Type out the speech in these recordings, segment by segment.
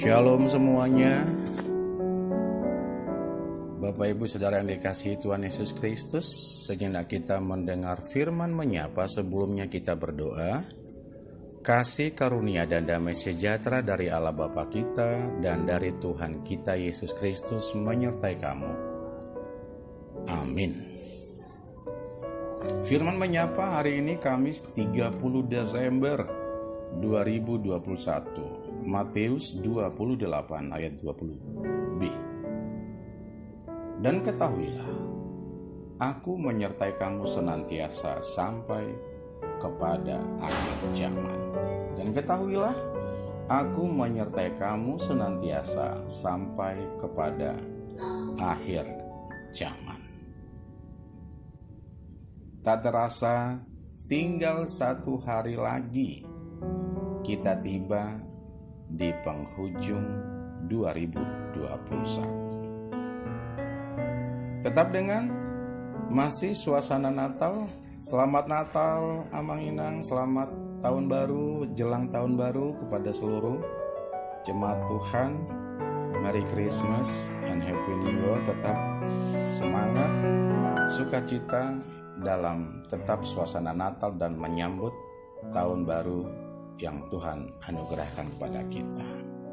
Shalom semuanya. Bapak Ibu Saudara yang dikasihi Tuhan Yesus Kristus, sejenak kita mendengar firman menyapa. Sebelumnya kita berdoa. Kasih karunia dan damai sejahtera dari Allah Bapa kita dan dari Tuhan kita Yesus Kristus menyertai kamu. Amin. Firman menyapa hari ini Kamis 30 Desember 2021. Matius 28 ayat 20b. Dan ketahuilah, aku menyertai kamu senantiasa sampai kepada akhir zaman. Dan ketahuilah, aku menyertai kamu senantiasa sampai kepada akhir zaman. Tak terasa tinggal 1 hari lagi kita tiba di penghujung 2021. Tetap dengan masih suasana Natal. Selamat Natal, Amang-Inang. Selamat tahun baru, jelang tahun baru kepada seluruh jemaat Tuhan. Merry Christmas and Happy New Year. Tetap semangat, sukacita dalam tetap suasana Natal dan menyambut tahun baru yang Tuhan anugerahkan kepada kita.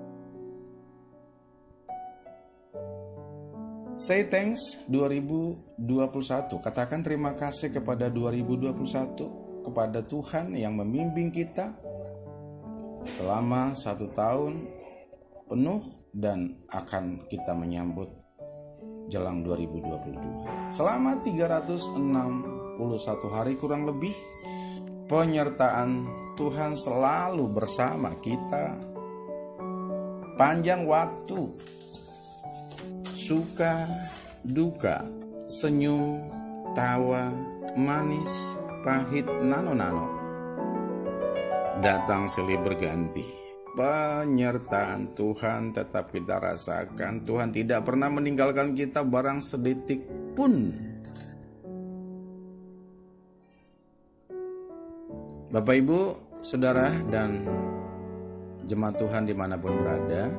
Say thanks 2021. Katakan terima kasih kepada 2021, kepada Tuhan yang membimbing kita selama 1 tahun penuh dan akan kita menyambut jelang 2022. Selama 361 hari kurang lebih, penyertaan Tuhan selalu bersama kita. Panjang waktu, suka, duka, senyum, tawa, manis, pahit, nano-nano, datang silih berganti. Penyertaan Tuhan tetap kita rasakan. Tuhan tidak pernah meninggalkan kita barang sedetik pun. Bapak Ibu, Saudara dan jemaat Tuhan dimanapun berada,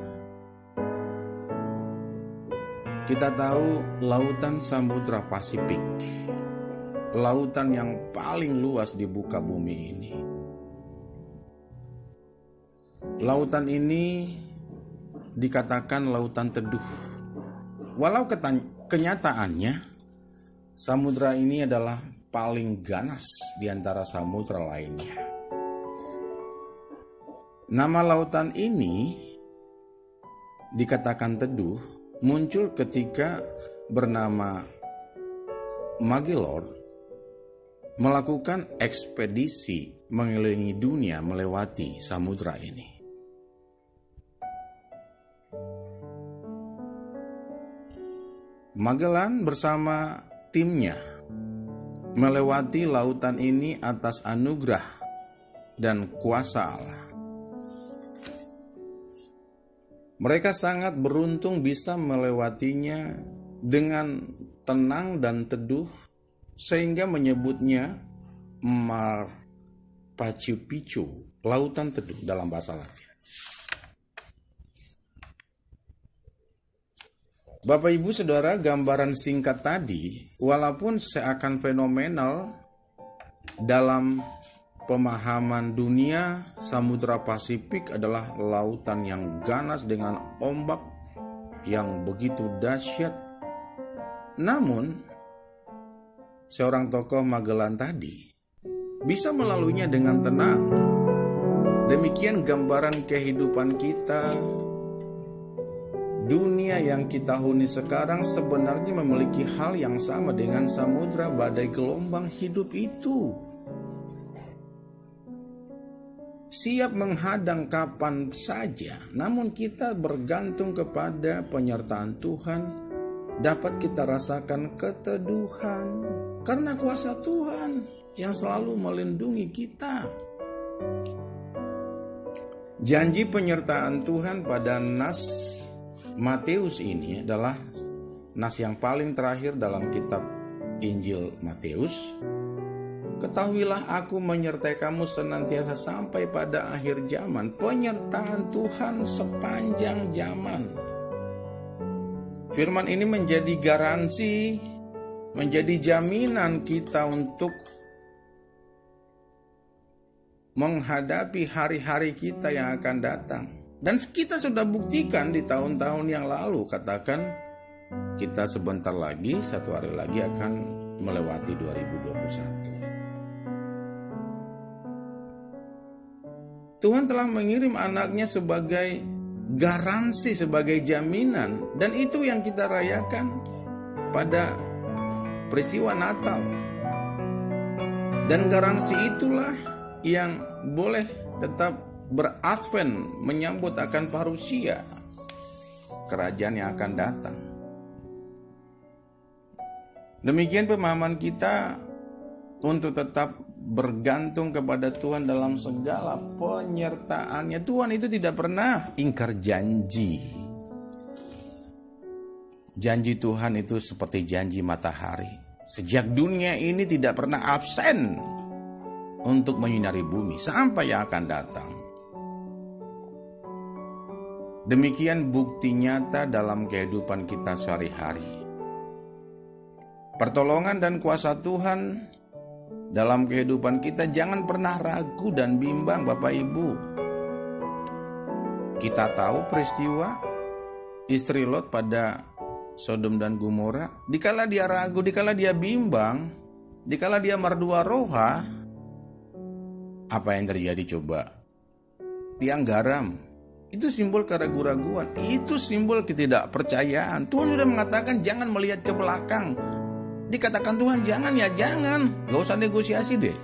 kita tahu lautan Samudra Pasifik, lautan yang paling luas di muka bumi ini. Lautan ini dikatakan lautan teduh. Walau kenyataannya samudra ini adalah paling ganas di antara samudra lainnya. Nama lautan ini dikatakan teduh muncul ketika bernama Magellan melakukan ekspedisi mengelilingi dunia melewati samudra ini. Magellan bersama timnya melewati lautan ini atas anugerah dan kuasa Allah. Mereka sangat beruntung bisa melewatinya dengan tenang dan teduh, sehingga menyebutnya Mar Picchu, lautan teduh dalam bahasa Latin. Bapak Ibu Saudara, gambaran singkat tadi walaupun seakan fenomenal dalam pemahaman dunia, Samudra Pasifik adalah lautan yang ganas dengan ombak yang begitu dahsyat. Namun seorang tokoh Magellan tadi bisa melaluinya dengan tenang. Demikian gambaran kehidupan kita. Dunia yang kita huni sekarang sebenarnya memiliki hal yang sama dengan samudra badai gelombang hidup itu. Siap menghadang kapan saja, namun kita bergantung kepada penyertaan Tuhan. Dapat kita rasakan keteduhan karena kuasa Tuhan yang selalu melindungi kita. Janji penyertaan Tuhan pada nas Matius ini adalah nas yang paling terakhir dalam kitab Injil Matius. Ketahuilah aku menyertai kamu senantiasa sampai pada akhir zaman. Penyertaan Tuhan sepanjang zaman. Firman ini menjadi garansi, menjadi jaminan kita untuk menghadapi hari-hari kita yang akan datang. Dan kita sudah buktikan di tahun-tahun yang lalu. Katakan kita sebentar lagi, satu hari lagi akan melewati 2021. Tuhan telah mengirim anaknya sebagai garansi, sebagai jaminan. Dan itu yang kita rayakan pada peristiwa Natal. Dan garansi itulah yang boleh tetap beradvent menyambut akan parusia kerajaan yang akan datang. Demikian pemahaman kita untuk tetap bergantung kepada Tuhan dalam segala penyertaannya. Tuhan itu tidak pernah ingkar janji. Janji Tuhan itu seperti janji matahari. Sejak dunia ini tidak pernah absen untuk menyinari bumi sampai yang akan datang. Demikian bukti nyata dalam kehidupan kita sehari-hari. Pertolongan dan kuasa Tuhan dalam kehidupan kita jangan pernah ragu dan bimbang, Bapak Ibu. Kita tahu peristiwa istri Lot pada Sodom dan Gomora. Dikala dia ragu, dikala dia bimbang, dikala dia merdua roha, apa yang terjadi coba? Tiang garam. Itu simbol keraguan-raguan. Itu simbol ketidakpercayaan. Tuhan sudah mengatakan jangan melihat ke belakang. Dikatakan Tuhan jangan ya jangan. Gak usah negosiasi deh.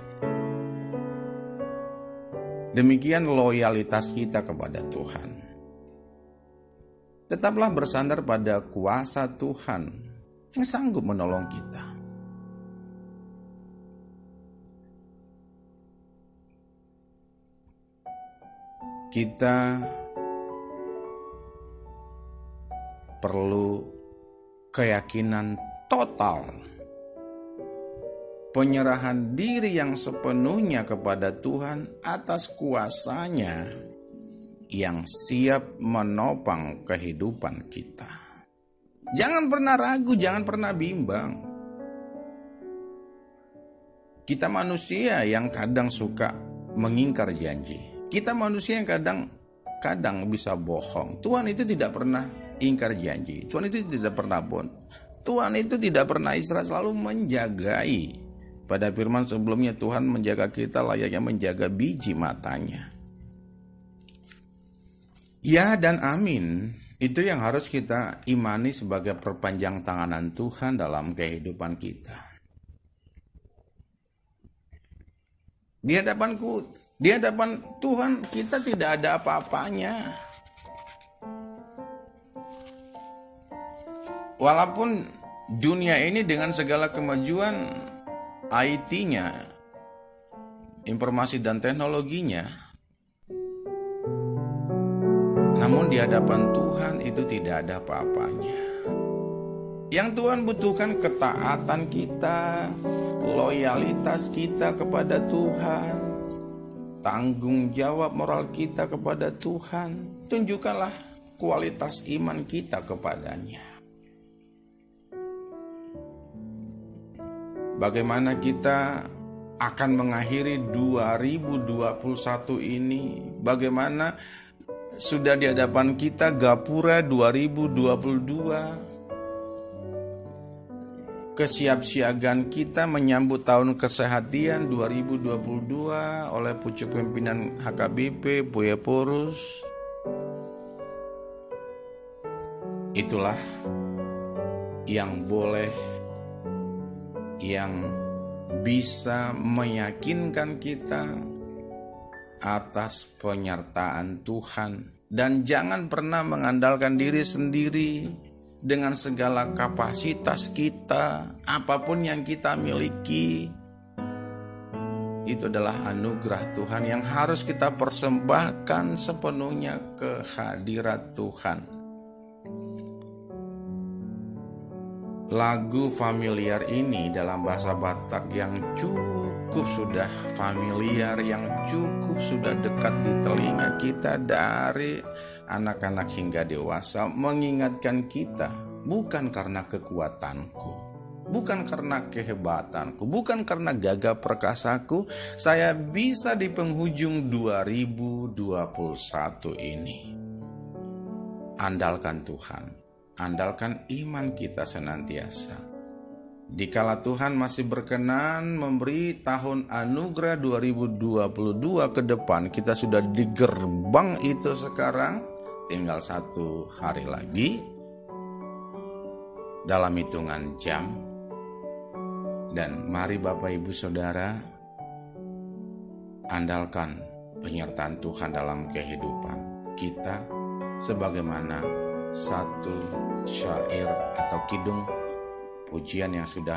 Demikian loyalitas kita kepada Tuhan. Tetaplah bersandar pada kuasa Tuhan yang sanggup menolong kita. Kita perlu keyakinan total, penyerahan diri yang sepenuhnya kepada Tuhan atas kuasanya yang siap menopang kehidupan kita. Jangan pernah ragu, jangan pernah bimbang. Kita manusia yang kadang suka mengingkar janji. Kita manusia yang kadang bisa bohong. Tuhan itu tidak pernah ingkar janji. Tuhan itu tidak pernah Tuhan itu tidak pernah istirahat, selalu menjagai. Pada firman sebelumnya Tuhan menjaga kita layaknya menjaga biji matanya. Ya dan amin. Itu yang harus kita imani sebagai perpanjang tanganan Tuhan dalam kehidupan kita. Di hadapan Tuhan kita tidak ada apa-apanya. Walaupun dunia ini dengan segala kemajuan IT-nya, informasi dan teknologinya, namun di hadapan Tuhan itu tidak ada apa-apanya. Yang Tuhan butuhkan ketaatan kita, loyalitas kita kepada Tuhan, tanggung jawab moral kita kepada Tuhan. Tunjukkanlah kualitas iman kita kepadanya. Bagaimana kita akan mengakhiri 2021 ini? Bagaimana sudah di hadapan kita gapura 2022? Kesiapsiagaan kita menyambut tahun kesehatian 2022 oleh pucuk pimpinan HKBP Buya Porus. Itulah yang boleh, yang bisa meyakinkan kita atas penyertaan Tuhan. Dan jangan pernah mengandalkan diri sendiri dengan segala kapasitas kita, apapun yang kita miliki. Itu adalah anugerah Tuhan yang harus kita persembahkan sepenuhnya ke hadirat Tuhan. Lagu familiar ini dalam bahasa Batak yang cukup cukup sudah familiar, yang cukup sudah dekat di telinga kita dari anak-anak hingga dewasa, mengingatkan kita, bukan karena kekuatanku, bukan karena kehebatanku, bukan karena gagah perkasaku, saya bisa di penghujung 2021 ini. Andalkan Tuhan, andalkan iman kita senantiasa. Dikala Tuhan masih berkenan memberi tahun anugerah 2022 ke depan, kita sudah di gerbang itu sekarang, tinggal 1 hari lagi, dalam hitungan jam. Dan mari Bapak Ibu Saudara, andalkan penyertaan Tuhan dalam kehidupan kita, sebagaimana satu syair atau kidung pujian yang sudah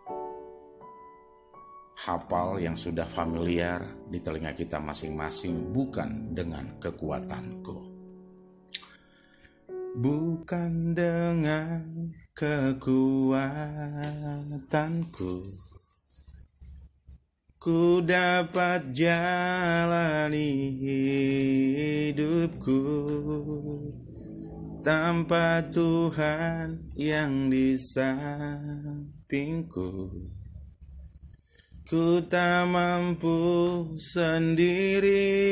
hafal, yang sudah familiar di telinga kita masing-masing. Bukan dengan kekuatanku, bukan dengan kekuatanku, ku dapat jalani hidupku tanpa Tuhan yang di sampingku. Ku tak mampu sendiri,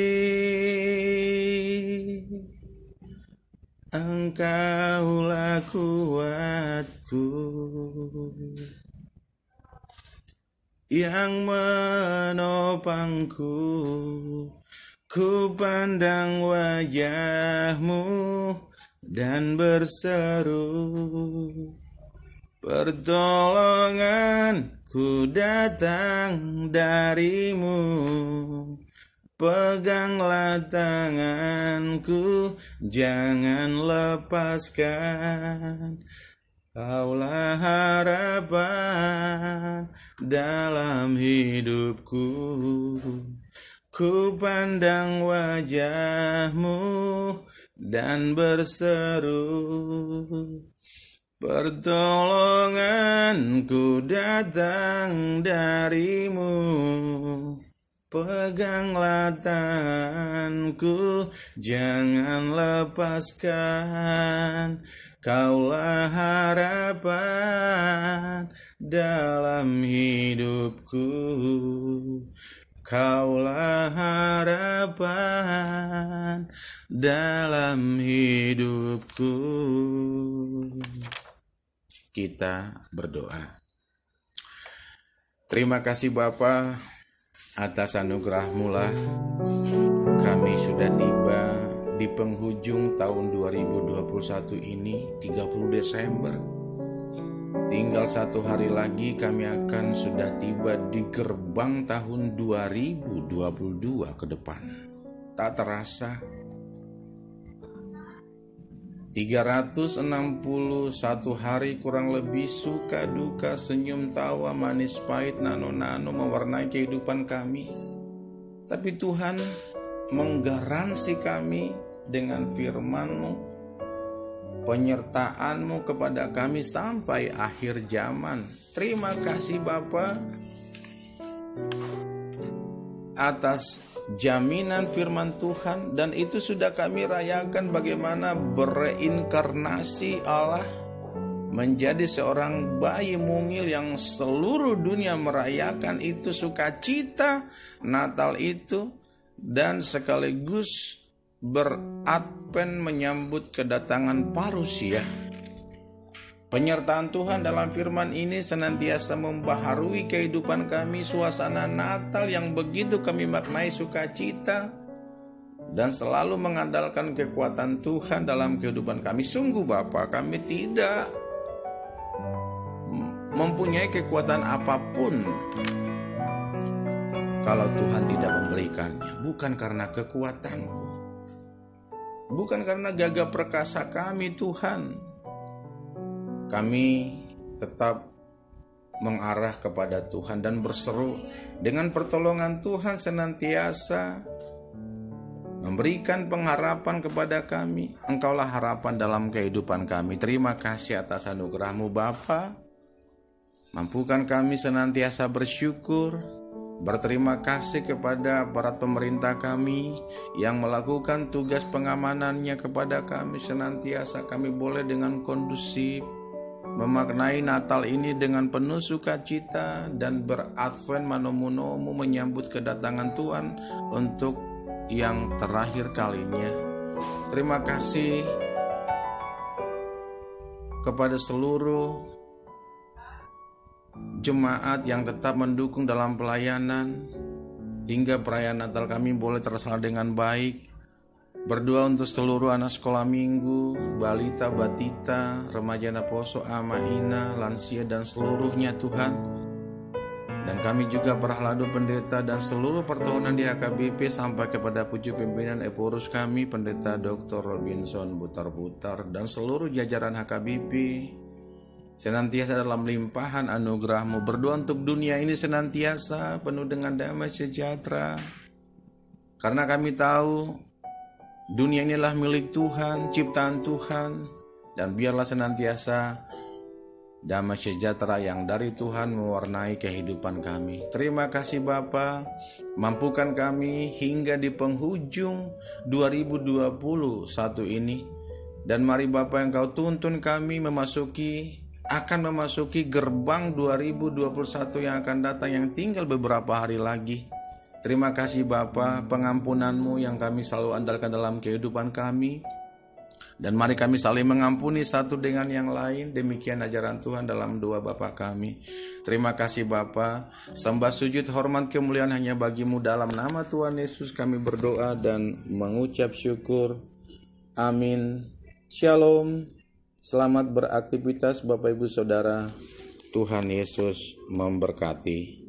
Engkaulah kuatku yang menopangku. Ku pandang wajah-Mu dan berseru, pertolonganku datang dari-Mu. Peganglah tanganku, jangan lepaskan. Kaulah harapan dalam hidupku. Ku pandang wajah-Mu dan berseru, pertolonganku datang dari-Mu. Peganglah tanganku, jangan lepaskan. Kaulah harapan dalam hidupku. Kaulah harapan dalam hidupku. Kita berdoa. Terima kasih Bapa, atas anugerah-Mu lah kami sudah tiba di penghujung tahun 2021 ini, 30 Desember. Tinggal 1 hari lagi kami akan sudah tiba di gerbang tahun 2022 ke depan. Tak terasa 361 hari kurang lebih, suka duka, senyum tawa, manis pahit, nano-nano mewarnai kehidupan kami. Tapi Tuhan menggaransi kami dengan firman-Mu, penyertaan-Mu kepada kami sampai akhir zaman. Terima kasih Bapa atas jaminan firman Tuhan, dan itu sudah kami rayakan bagaimana bereinkarnasi Allah menjadi seorang bayi mungil yang seluruh dunia merayakan itu, sukacita Natal itu, dan sekaligus beradvent menyambut kedatangan parusia. Penyertaan Tuhan dalam firman ini senantiasa membaharui kehidupan kami, suasana Natal yang begitu kami maknai sukacita, dan selalu mengandalkan kekuatan Tuhan dalam kehidupan kami. Sungguh Bapa, kami tidak mempunyai kekuatan apapun kalau Tuhan tidak memberikannya. Bukan karena kekuatanku, bukan karena gagah perkasa kami Tuhan. Kami tetap mengarah kepada Tuhan dan berseru, dengan pertolongan Tuhan senantiasa memberikan pengharapan kepada kami. Engkaulah harapan dalam kehidupan kami. Terima kasih atas anugerah-Mu Bapa. Mampukan kami senantiasa bersyukur Berterima kasih kepada aparat pemerintah kami yang melakukan tugas pengamanannya kepada kami. Senantiasa kami boleh dengan kondusif memaknai Natal ini dengan penuh sukacita dan beradvent manomu menyambut kedatangan Tuhan untuk yang terakhir kalinya. Terima kasih kepada seluruh jemaat yang tetap mendukung dalam pelayanan hingga perayaan Natal kami boleh terlaksana dengan baik. Berdoa untuk seluruh anak sekolah minggu, balita, batita, remaja Naposo, ama, ina, lansia dan seluruhnya Tuhan. Dan kami juga Prahladu Pendeta dan seluruh pertahunan di HKBP sampai kepada pucuk pimpinan Eporus kami, Pendeta Dr. Robinson Butar-Butar dan seluruh jajaran HKBP. Senantiasa dalam limpahan anugerah-Mu. Berdoa untuk dunia ini senantiasa penuh dengan damai sejahtera. Karena kami tahu dunia inilah milik Tuhan, ciptaan Tuhan. Dan biarlah senantiasa damai sejahtera yang dari Tuhan mewarnai kehidupan kami. Terima kasih Bapa, mampukan kami hingga di penghujung 2021 ini. Dan mari Bapa yang Kau tuntun kami akan memasuki gerbang 2021 yang akan datang yang tinggal beberapa hari lagi. Terima kasih Bapa, pengampunan-Mu yang kami selalu andalkan dalam kehidupan kami. Dan mari kami saling mengampuni satu dengan yang lain. Demikian ajaran Tuhan dalam doa Bapa kami. Terima kasih Bapa. Sembah sujud hormat kemuliaan hanya bagi-Mu. Dalam nama Tuhan Yesus kami berdoa dan mengucap syukur. Amin. Shalom. Selamat beraktivitas Bapak Ibu Saudara. Tuhan Yesus memberkati.